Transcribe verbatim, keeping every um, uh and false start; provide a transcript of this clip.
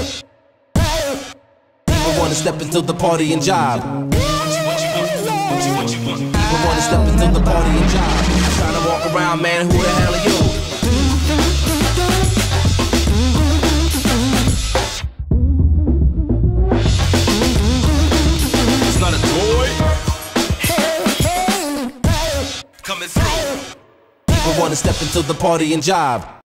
People wanna step into the party and job. People wanna step into the party and job. Trying to walk around, man, who the hell are you? It's not a toy. Coming through. People wanna step into the party and job.